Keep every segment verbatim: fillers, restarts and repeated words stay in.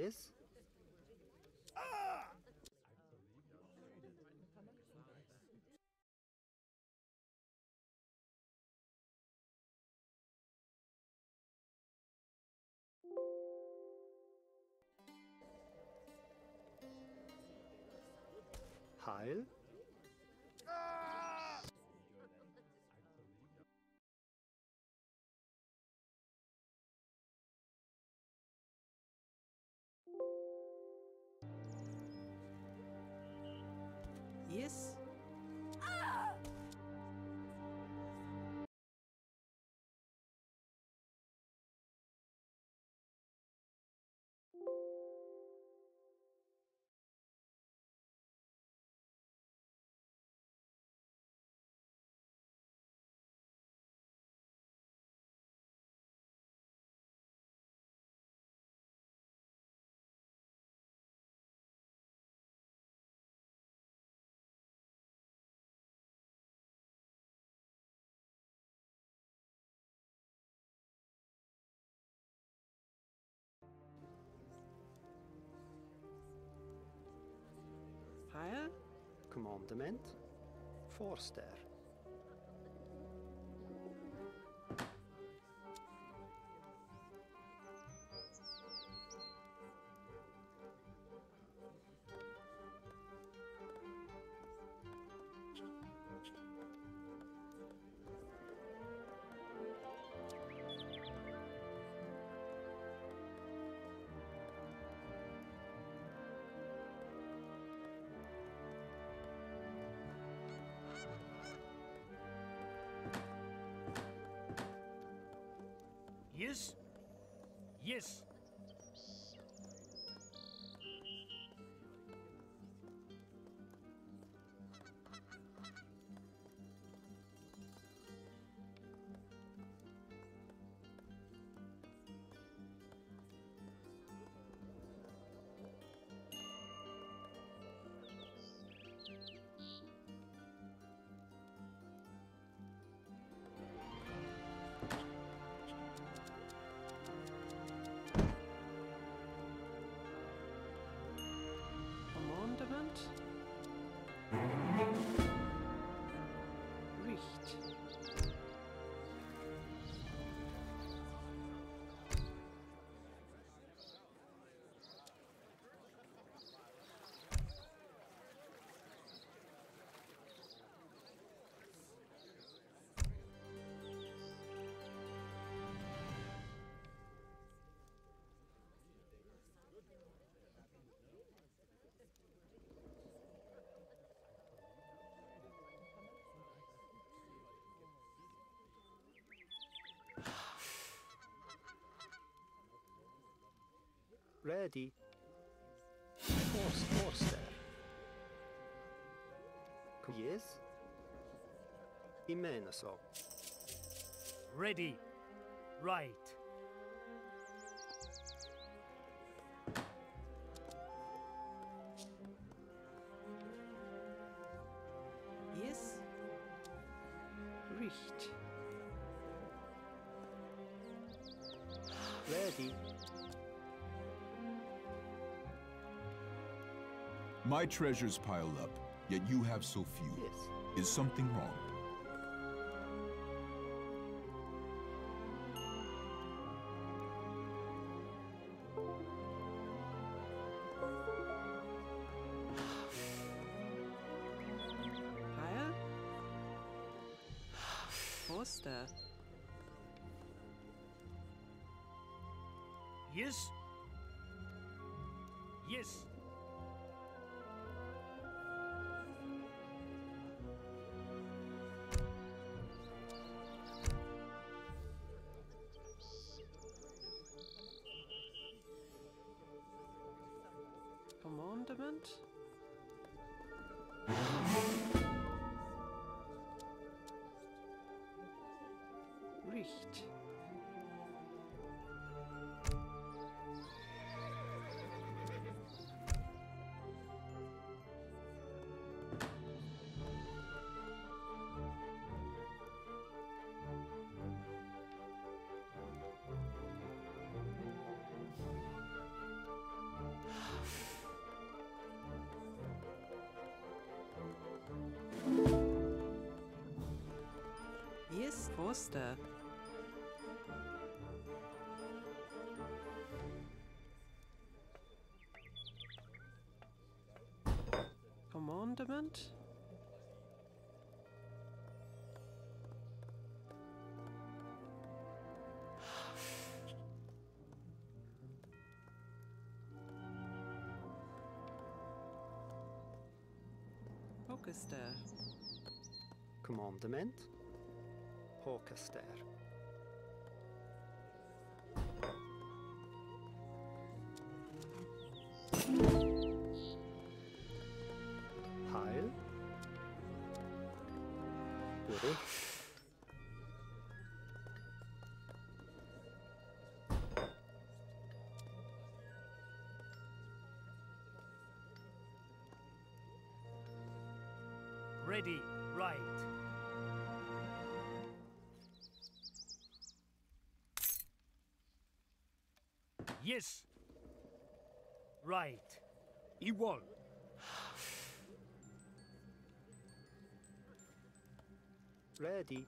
Yes? Heil? Yes? Heil? Commandement? Forster. Yes? Yes. Commandement? Richt. Ready. Force, Forster. Yes? Imena so. Ready. Right. Yes? Richt. Ready. My treasures pile up, yet you have so few. Yes. Is something wrong? Heil? Forster. Yes? Yes. Commandement? Richt. Forster. Commandment. Orchester. Commandement. Orchester. Heil. Bericht. Ready, right. Yes. Right. Igual. Ready.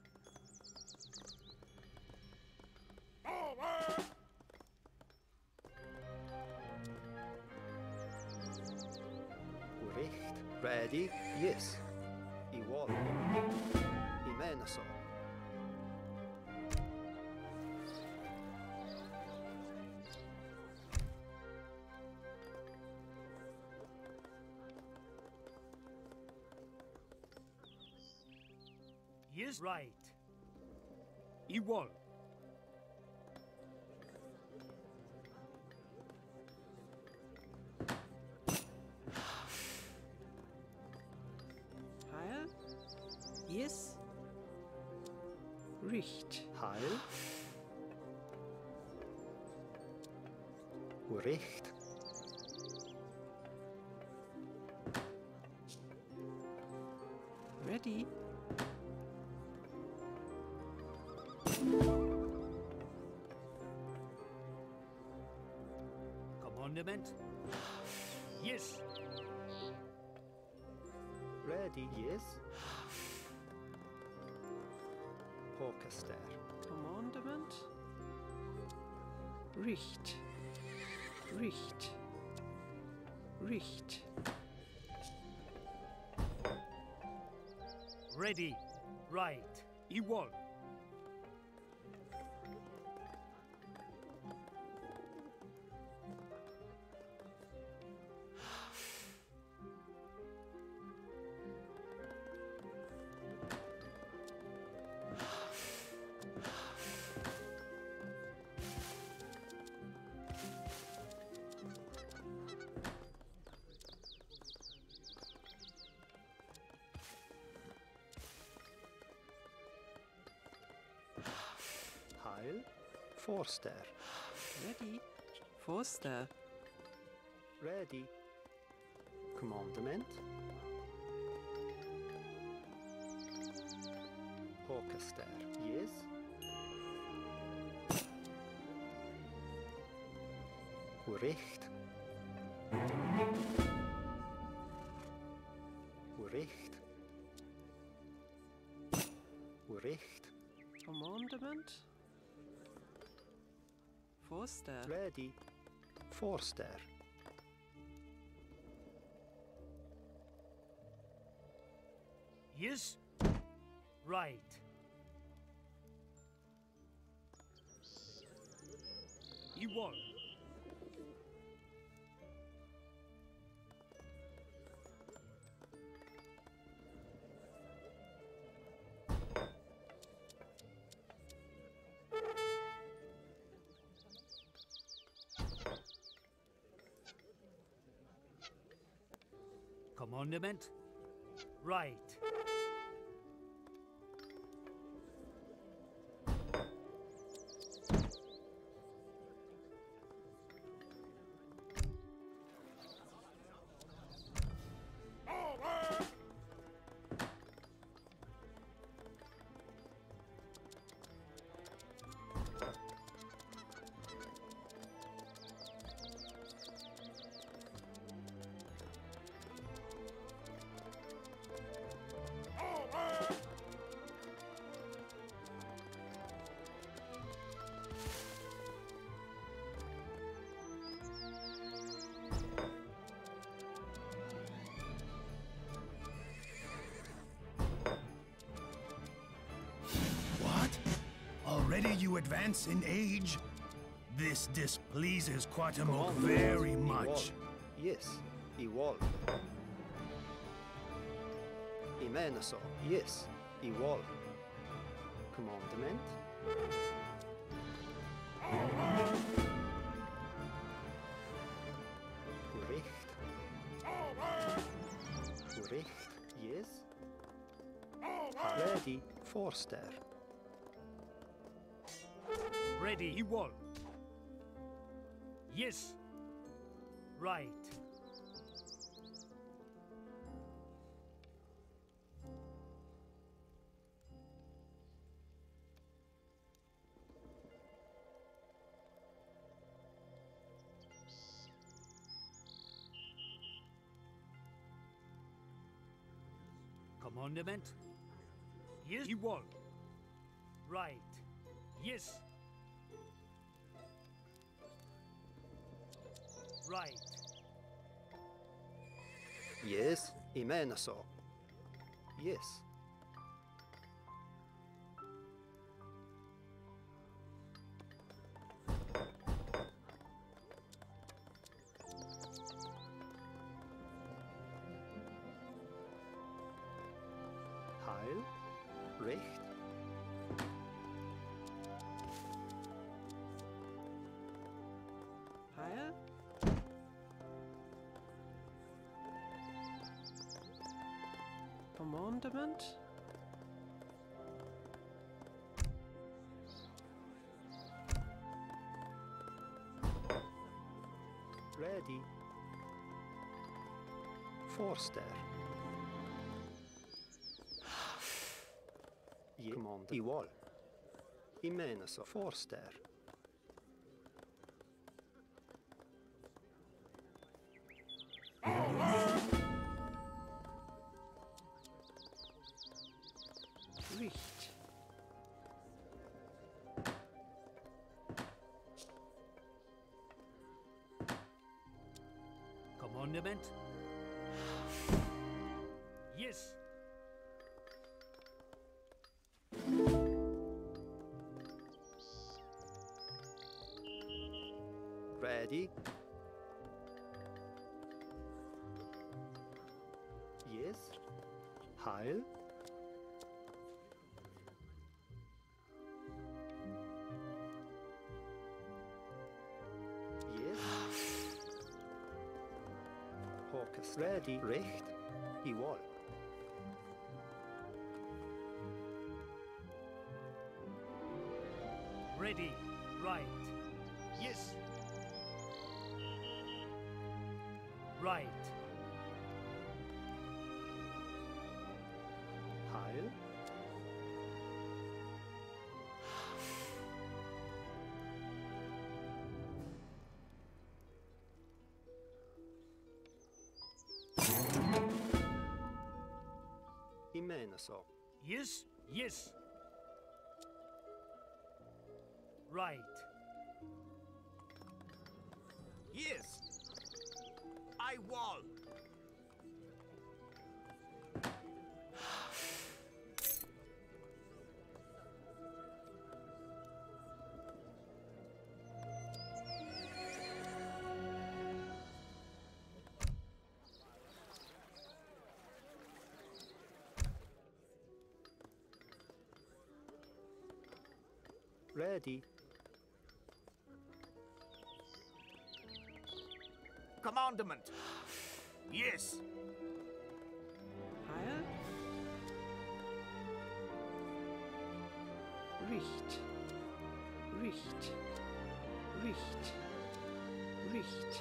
Bericht. Ready. Yes. Igual. Imenaso. Yes, right. Igual. Heil. Yes. Richt. Heil. Bericht. Ready. Commandment. Yes. Ready. Yes. Orchester. Commandment. Richt. Richt. Richt. Ready, right. Igual. Heil. Forster. Ready. Forster. Ready. Commandment. Orchester. Yes. Bericht. Bericht. Bericht. Commandment. Forster. Ready. Forster. Yes, right. Igual. Commandment. Right. already you advance in age. This displeases Quatamok Commandment. very Ewol. much. Yes. Ewol. Imenaso. Yes. Ewol. Commandment. Recht. Recht. Yes. Ready. Forster. Ready. He won. Yes. Right. Commandment. Yes. He won. Right. Yes. Right. Yes. Imenaso. Yes. Heil. Recht. Heil. Commandment. Ready. Forster. Ye command. Ewol. Imenaso. Forster. Richt. Commandment. Yes. Ready. Yes. Heil. Yes. Hawkes. Ready. Recht. Ewol. Ready. Right. Yes. Right. Heil. Imenaso. Yes. Yes. Right. Yes. I wall. Ready. Commandment. Yes. Heil. Richt. Richt. Richt. Richt.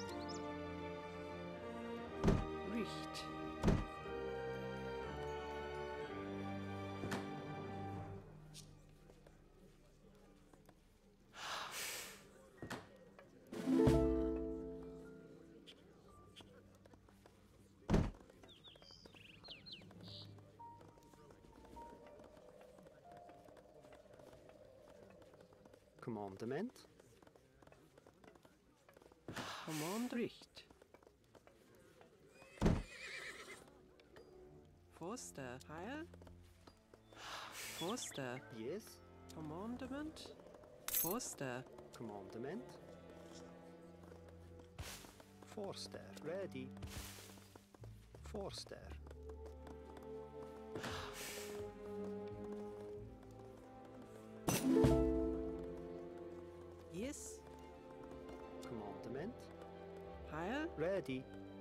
Richt. Commandment. Command Richt. Forster. Heil. Forster. Yes. Commandment. Forster. Commandment. Forster. Ready. Forster. Yes. Commandment. Heil. Ready.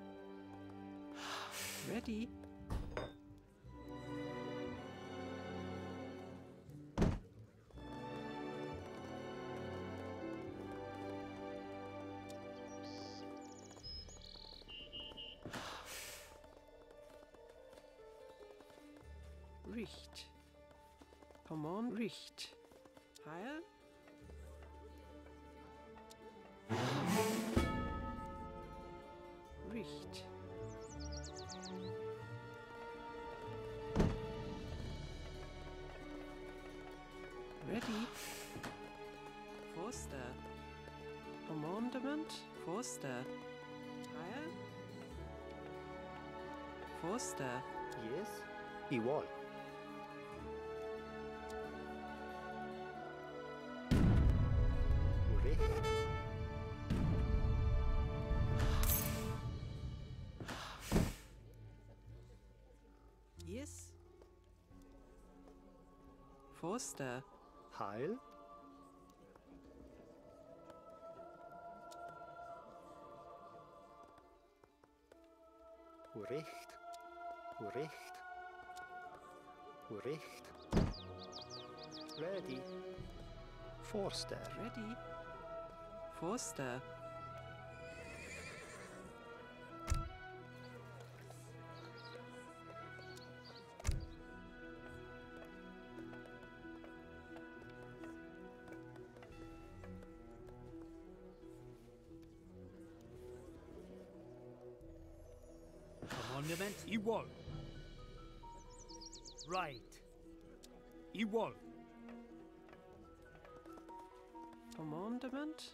Ready. Richt. Command Richt. Heil. Richt. Ready. Forster. Commandment. Forster. Heil. Forster. Yes. Igual. Recht. Yes. Forster. Heil. Recht. Recht. Recht. Ready. Forster. Ready. Forster. Commandment. Igual. Right. Igual. Commandment.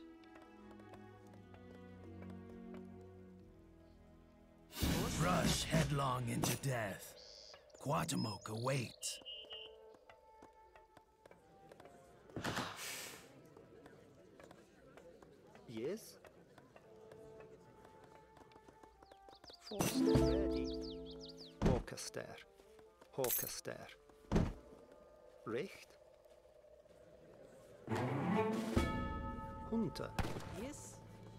Rush headlong into death. Quatamoke awaits. Yes. Forster. Ready. Håkaster. Håkaster. Recht. Hunter. Yes.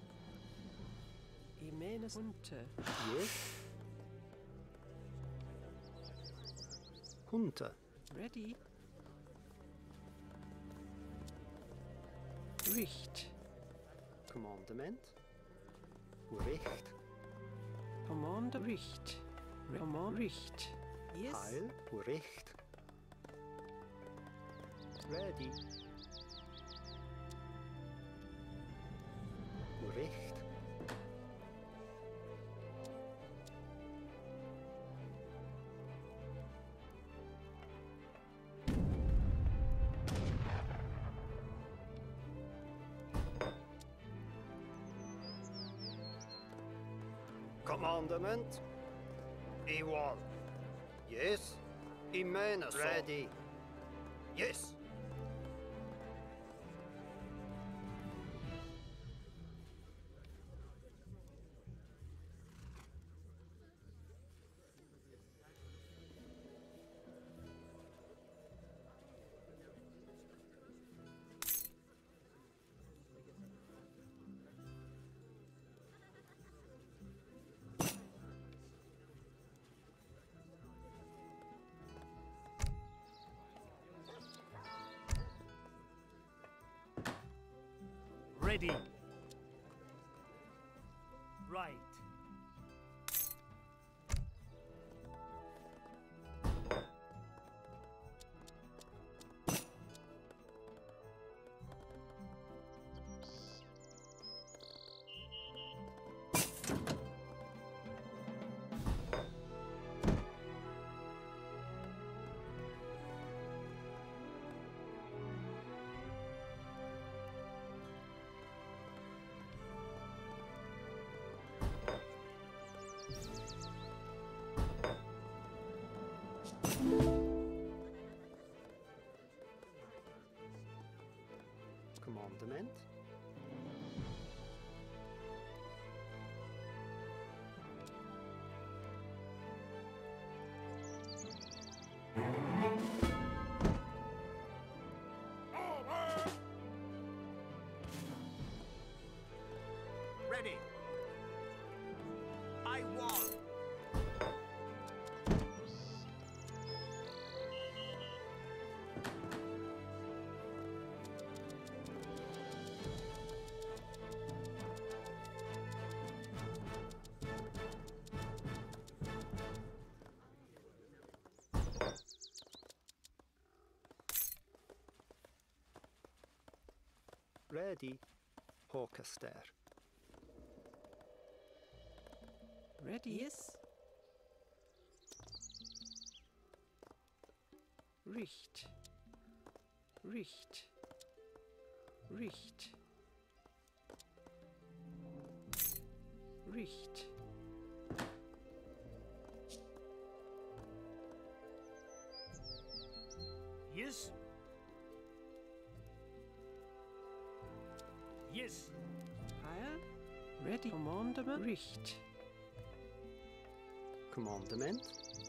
Imenes Hunter. Yes. Hunter. Ready. Richt. Commandement. Recht. Command Richt. Command Richt. Yes. Heil. Recht. Ready. Recht. Commandment. Igual. Yes. Imenes. Ready. Yes. Ready. Right. Commandement. Ready. I wall. Ready. Håkaster. Ready? Yes. Richt. Richt. Richt. Richt. Yes. Yes. Heil. Ready. Commandment. Richt. Commandement.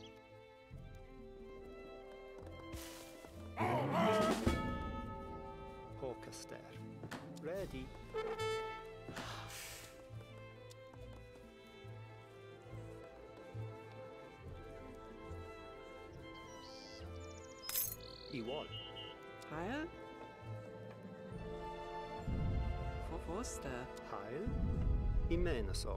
Håkaster. Ready. I wall. Heil. For Forster. Heil. I Meneso.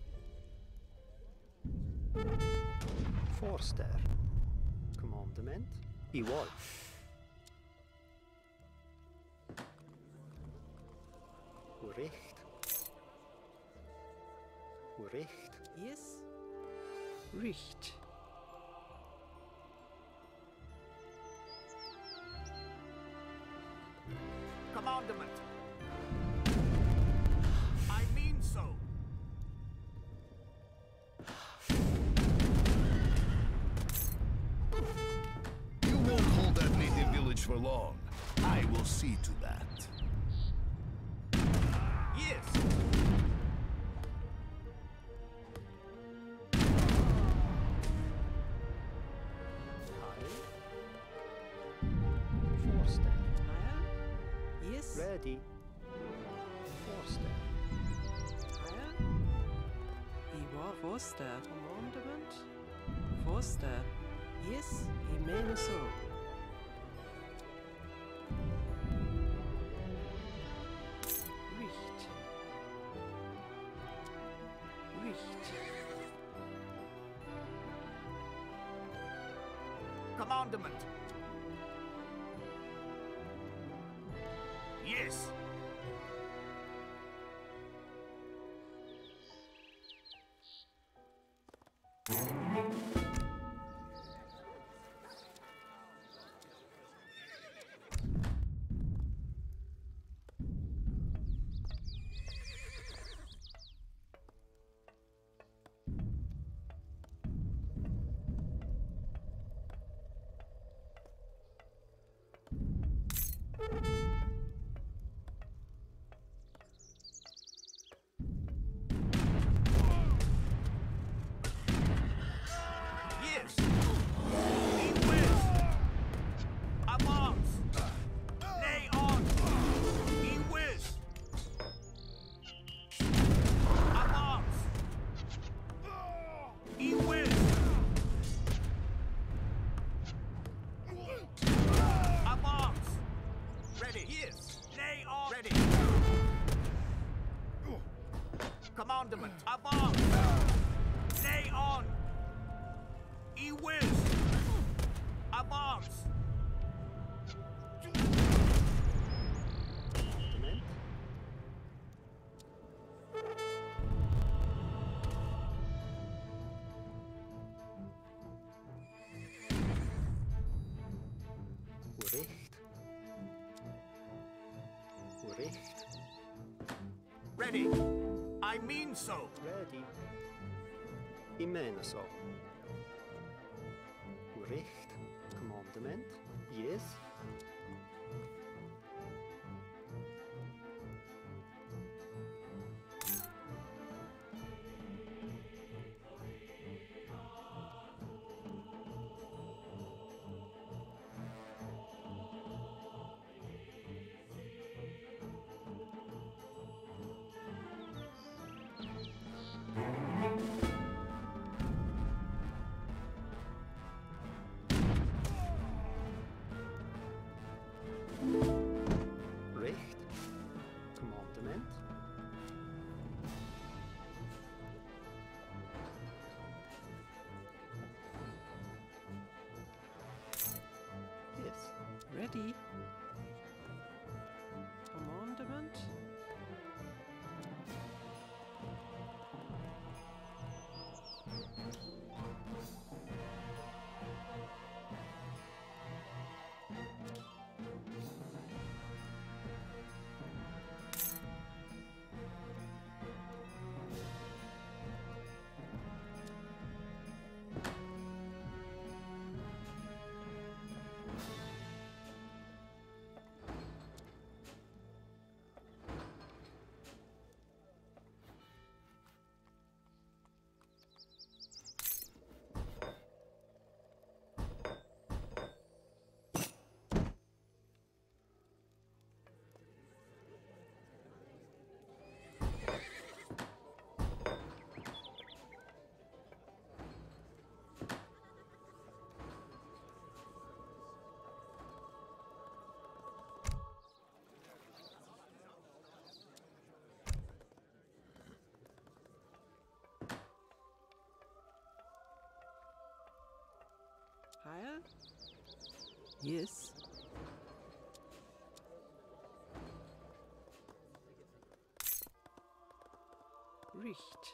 Forster. Commandement. I wall. Uricht. Uricht. Yes. Richt. Commandment. I mean so. You won't hold that native village for long. I will see to that. Yes. Heil. Forster. Heil. Yes. Ready. Forster. Heil. I war Forster. Commandment. Forster. Yes. I mean so. Richt. Richt. Commandment. Yes. Yes. He wins. Avance. Lay on. He wins. Avance. He wins. Avance. Ready. Yes. Lay on. Ready. Commandment. Avance. Lay on. He wins. Avance. Commandment. Uricht. Uricht. Ready. I mean so. Ready. I Meneso. Uricht. Commandement. Yes. Yes. Richt.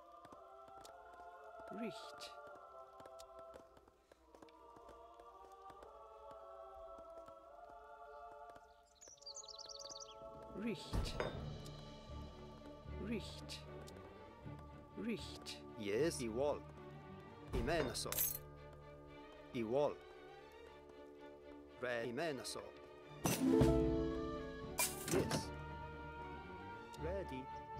Richt. Richt. Richt. Richt. Yes, igual. Imenaso. Igual. Re Imenaso. Yes. Ready.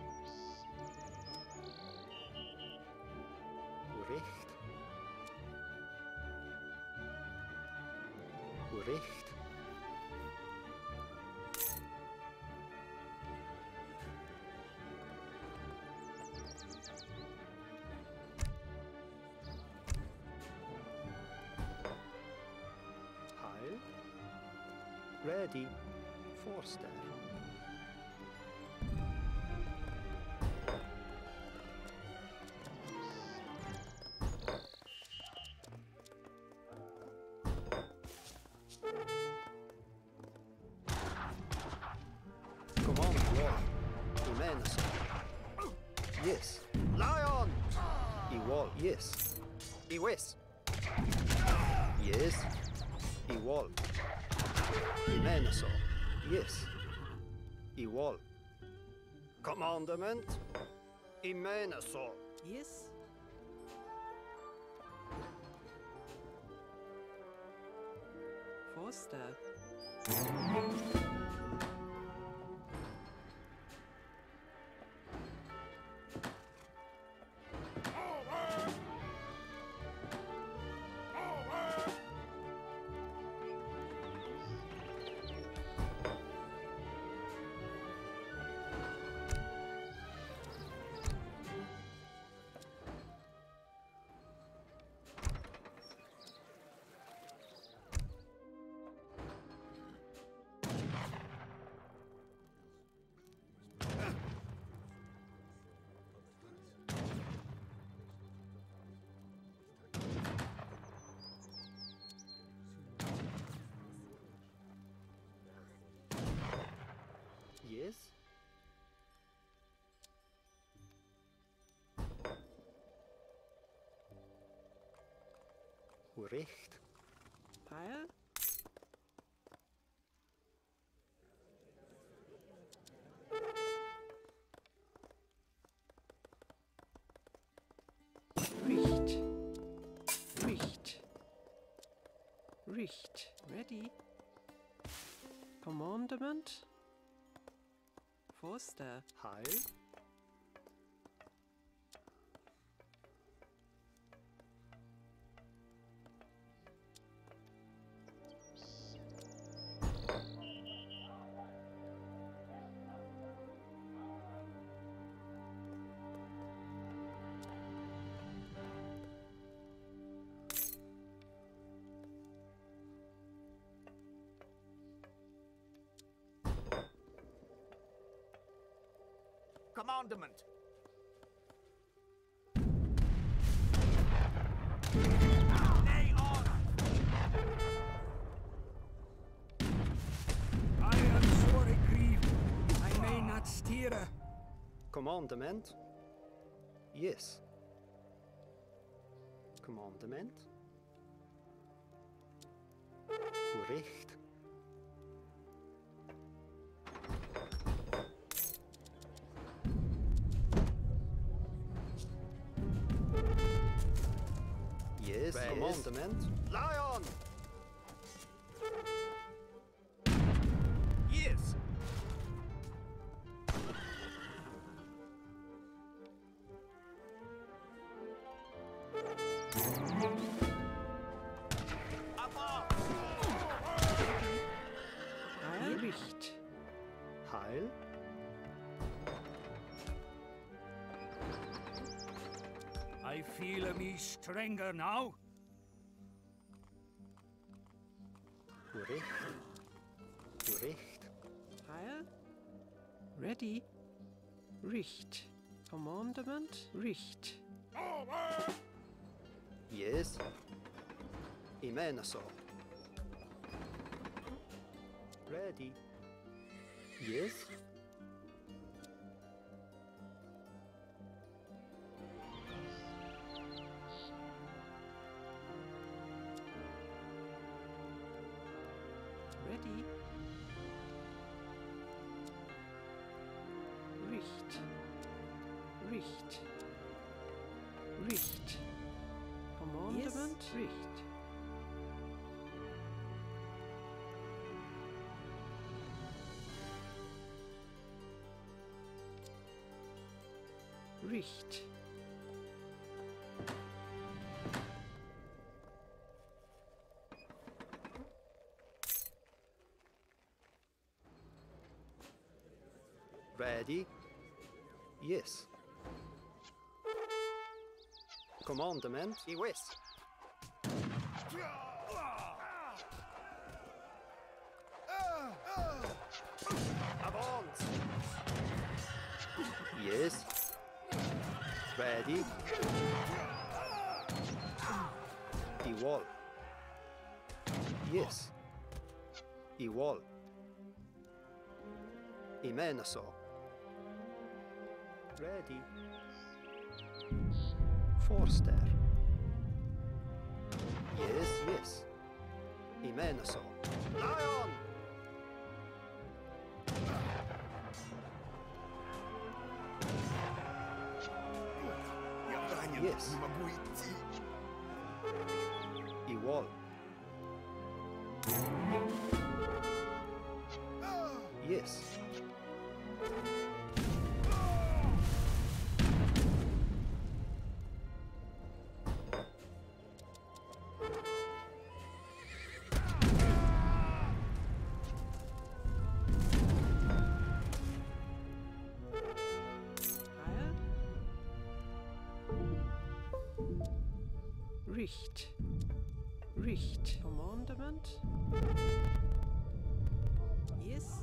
Recht. Recht. Heil. Ready. Forster. Come on, Wall. Imenas. Yes. Lion! Igual, yes. Iwes. Yes. Igual. Imenaso. Yes. Igual. Commandment. Imenaso. Yes. Forster. Yes. Recht. Heil. Richt. Richt. Richt. Ready. Commandment. Forster. Heil. Commandment. Lay on. I am sorely grieved. I may not steer. Commandment. Yes. Commandment. Recht. Yes, commandment. Lion! Yes. Avant. Heil. Richt. Heil. I feel me stronger now. Recht. Recht. Heil. Ready. Richt. Commandment. Richt. Yes. Imenaso. Ready. Yes. Ready. Richt. Richt. Richt. Commandment. Richt. Richt. Ready. Yes. Commandment. Yes. Avance. Yes. Ready. Igual. Yes. Igual. Imenaso. Ready. Forster. Yes, yes. Imenaso. Lion! Yes. Igual. Yes. Heil. Richt. Richt. Commandment. Yes.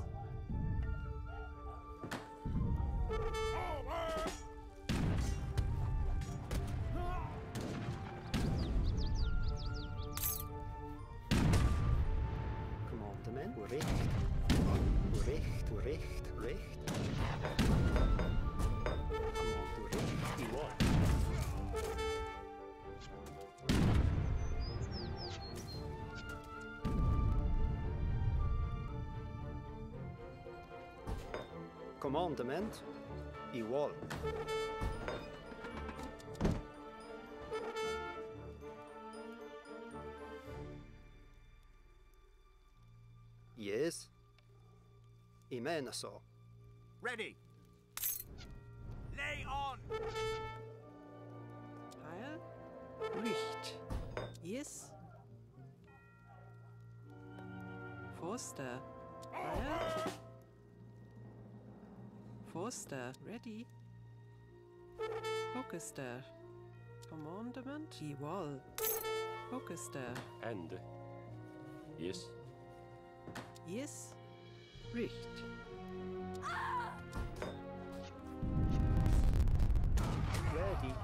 Commandement. Recht. Recht, recht, recht. Command recht. Igual. Commandement. Igual. Yes. Imenaso. Ready. Lay on. Heil. Richt. Yes. Forster. Heil. Forster. Ready. Focuster. Commandment. Igual. Focuster. And yes. Yes. Richt. Ready.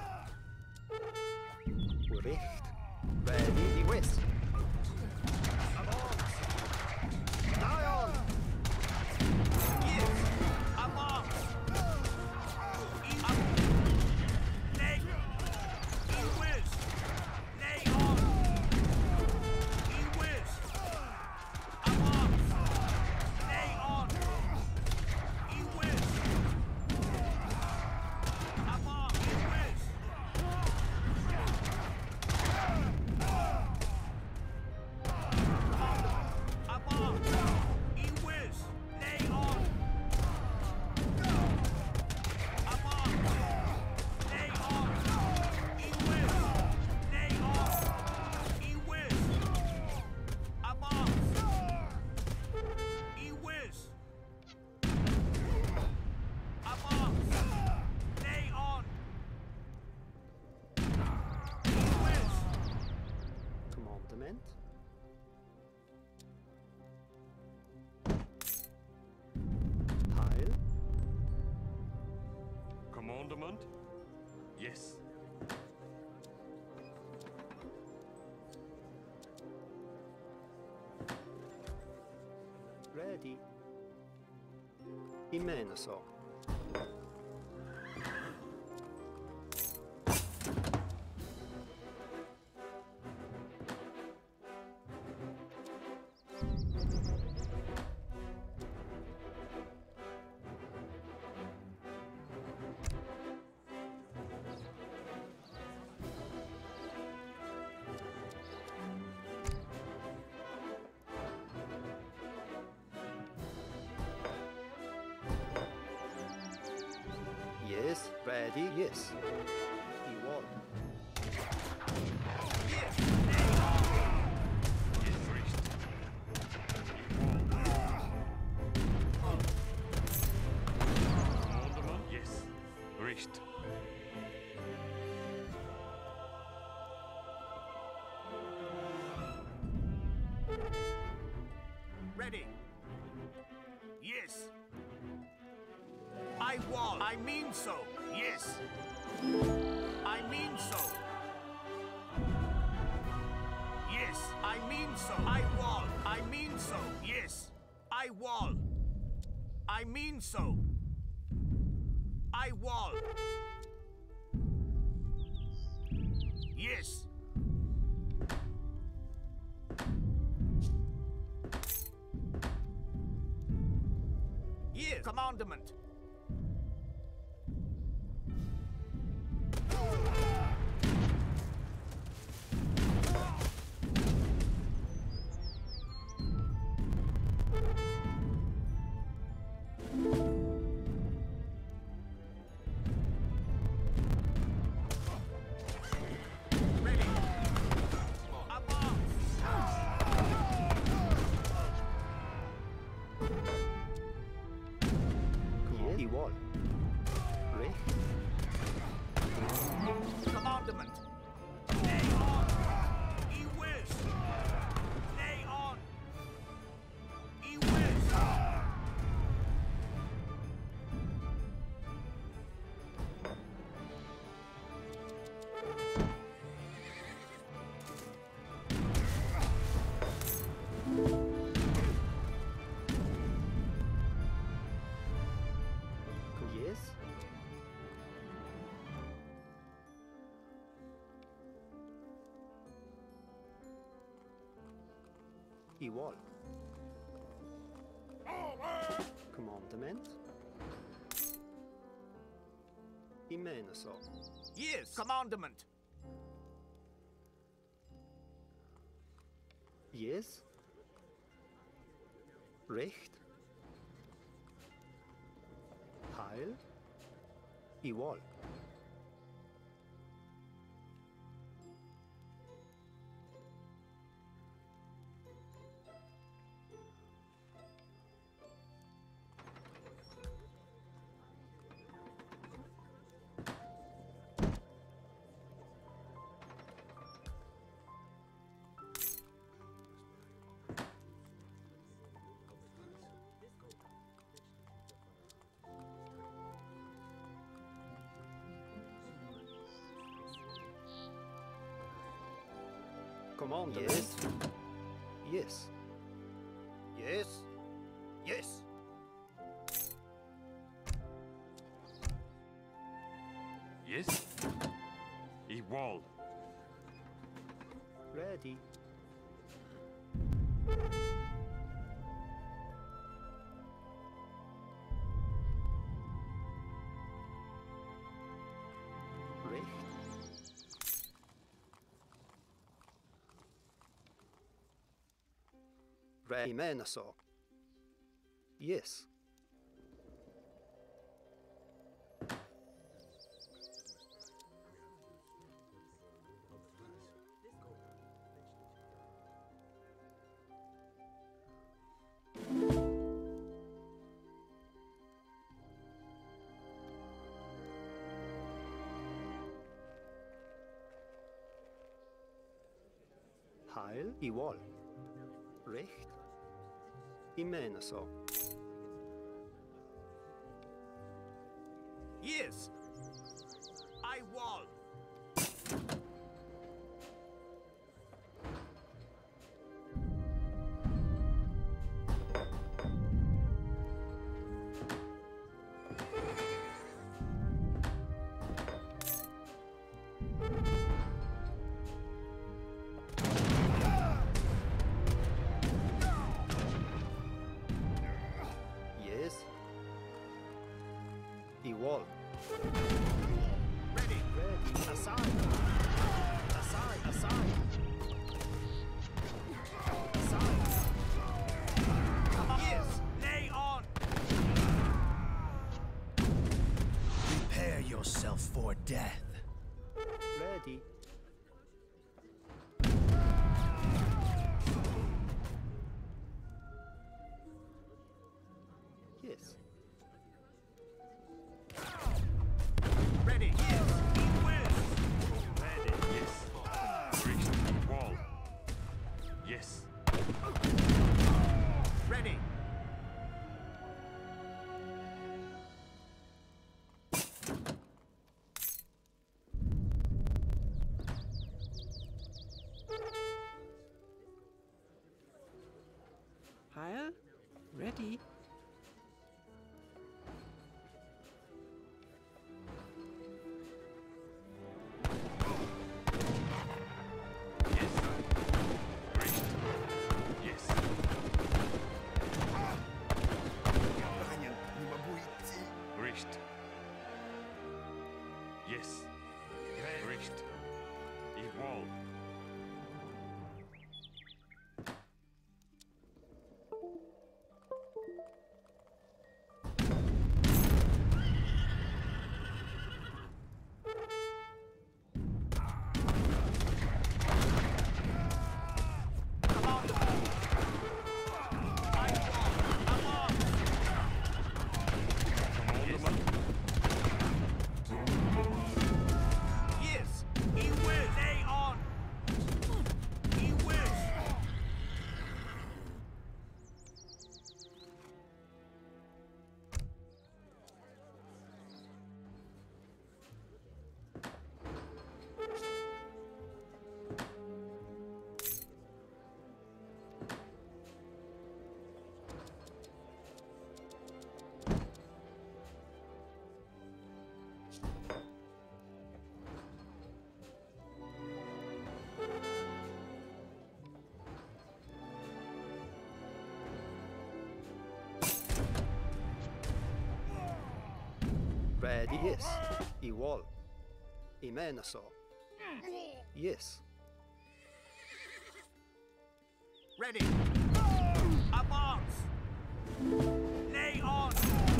Recht. Ready. West. Avance. Lion. Yes. Avance. Up. Lay. E whiz. Lay on. E whiz. Avance. Lay on. E whiz. Avance. E whiz. Commandment? Yes. Ready. Imenoso. Yes, ready, yes. Igual. Commandement, yes. Recht. Ready. Yes. I wall. I mean so. Yes. I mean so. Yes. I mean so. I wall. I mean so. Yes. I wall. I mean so. I wall. Yes. Yes. Commandment. Ready. Above. Yes. Igual. Recht. Commandment. Lay on. He whiz. Lay on. He whiz. Yes. Igual. Commandement. Imenoso. Yes. Commandment. Yes. Recht. Heil. Igual. Commandment. Yes. Yes. Yes. Yes. Yes. Igual. Ready. Recht. Ready. Imenoso. Yes. Heil. Igual. Recht. Imenoso. Yes. I wall. wall. Ready. Ready. Aside. Aside. Aside. Aside. Yes. Lay on. Prepare yourself for death. Ready. Yes. Ready. Yes. He will. Ready. Yes. Richt. Wall. Yes. Ready. Heil. Ready. Yes. Richt. Yes. Ryan, не могу идти. Richt. Yes. Richt. I wall. Yes. He will. Lay on. He will. Ready. Yes. I wall. I menaso. Yes. Ready. Up arms. Lay on.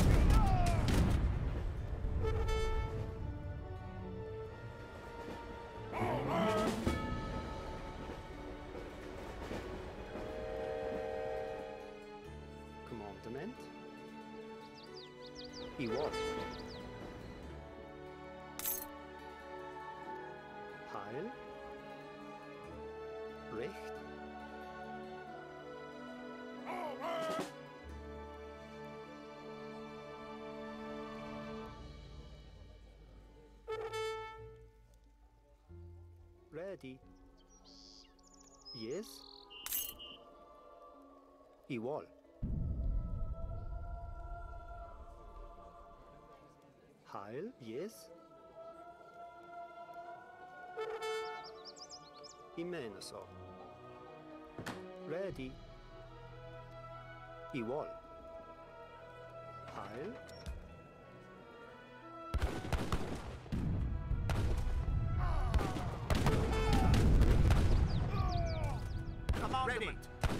Commandment. I wall. Heil. Recht. Ready. Yes. I wall. Heil. Yes. I menaso. Ready. I wall. Heil. Ready.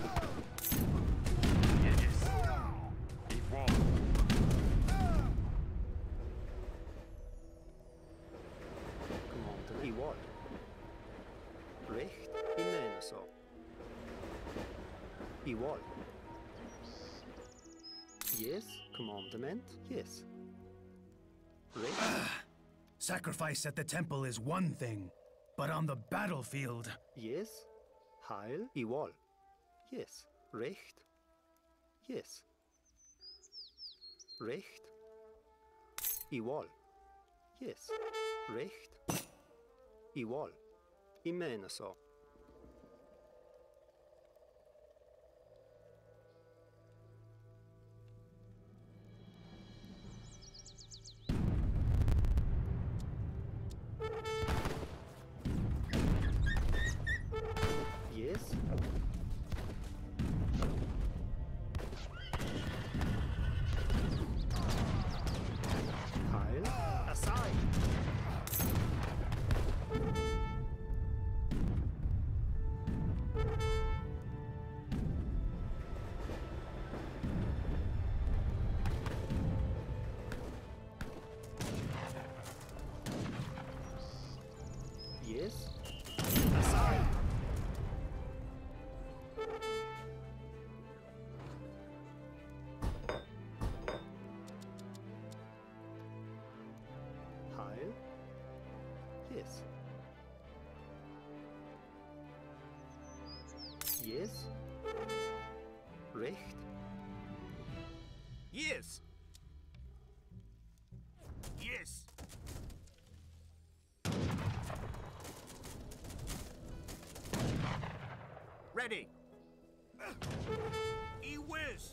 Yes. I wall. Commandment. I wall. Recht. I menaso. I wall. Yes. Commandment. Yes. Recht. Sacrifice at the temple is one thing, but on the battlefield... Yes. Heil. I wall. Yes. Recht. Yes. Recht. I wall. Yes. Recht. I wall. I menaso. Yes. Heil. Yes. Yes. Recht. Yes. Yes. Ready. E whiz.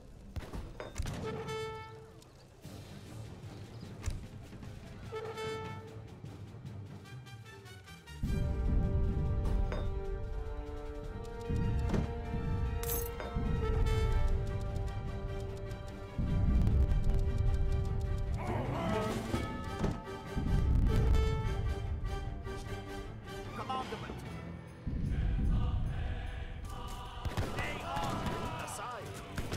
Commandment. Lay on. Aside.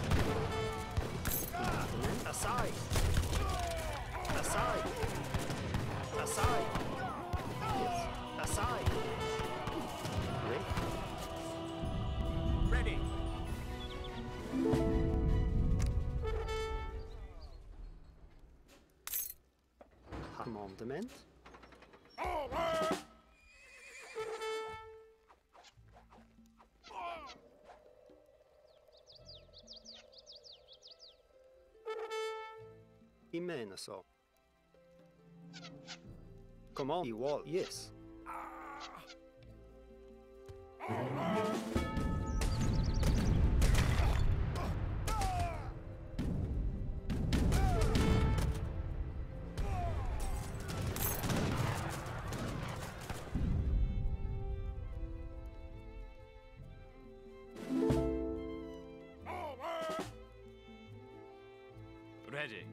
Aside. Aside. Aside. Yes. Aside. Recht. Ready. Commandement. I mener så. Command i wall. Yes. Ready.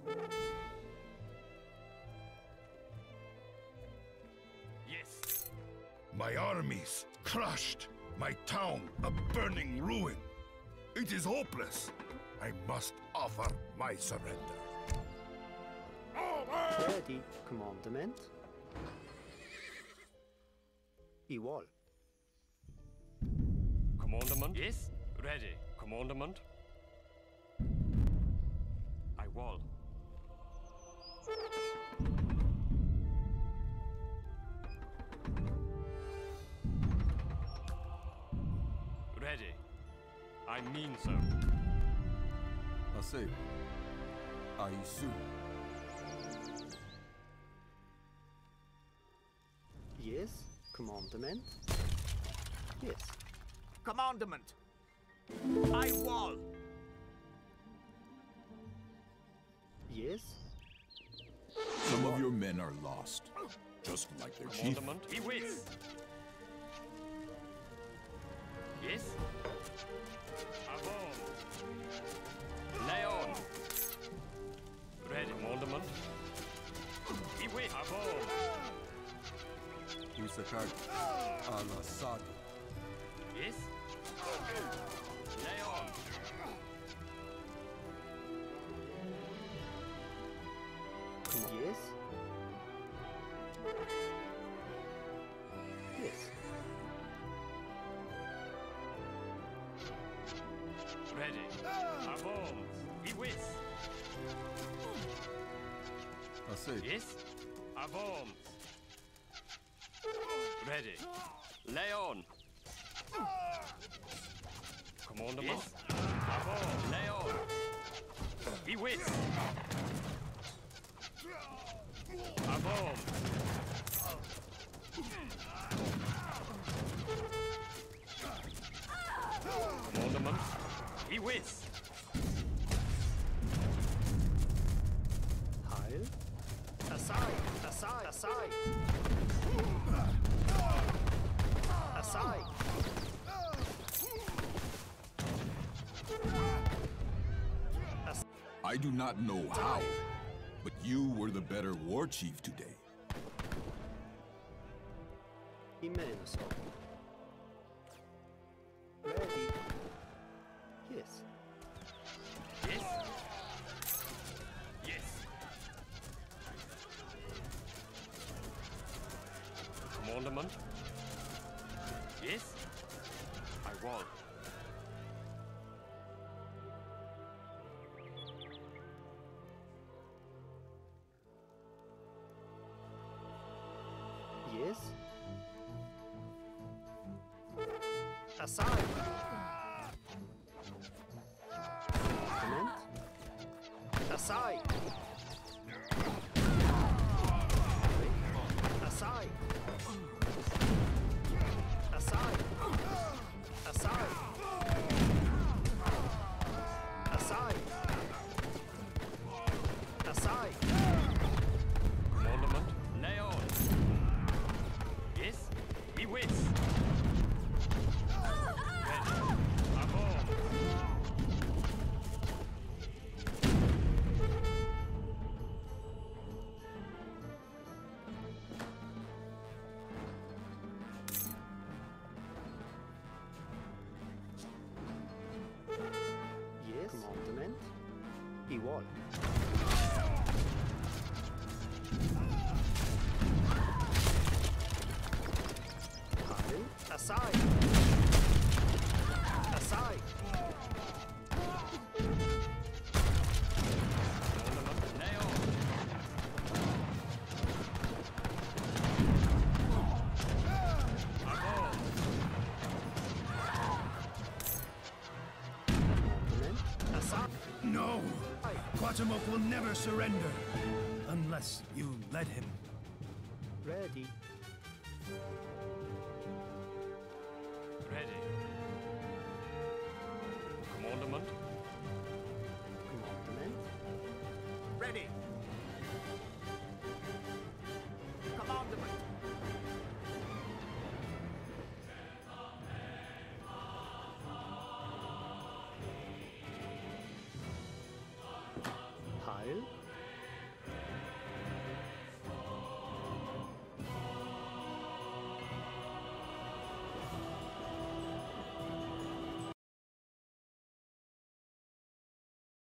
Yes. My armies crushed. My town a burning ruin. It is hopeless. I must offer my surrender. Ready. Commandement. I wall. Commandment. Yes. Ready. Commandment. I wall. Ready. I mean so. Assez. Aisu. Yes. Commandment. Yes. Commandment. I wall. Yes. Some of your men are lost, just like their chief. Commandment. He whiz. Yes. Avon. Leon. Ready. Commandment. He whiz. Avon. Usakag al-Assad. Yes. Leon. Come yes. Yes. Ready. Avon. He whiz. Assez. Yes. Avon. Ready. Leon. Commandment. Yes. Avon. Leon. He whiz. Avon. Commandment. He whiz. Heil. Aside. Aside. Aside. Aside. I do not know how, but you were the better war chief today. I mener så. Ready. Yes. Yes. Yes. Commandment. Yes. I wall. Aside. Command. Aside. Aside. Aside. Aside. Aside. Aside. Commandment, lay on. Yes, he whiz. Ready. Avant. Yes. Commandment. Igual. Pardon. Aside. Aside. Commandment, lay on. Avant. Commandment. Aside. No! Quatermac will never surrender. Unless you let him. Ready. Ready. Commandment, Commandment. Ready. Commandment. Heil.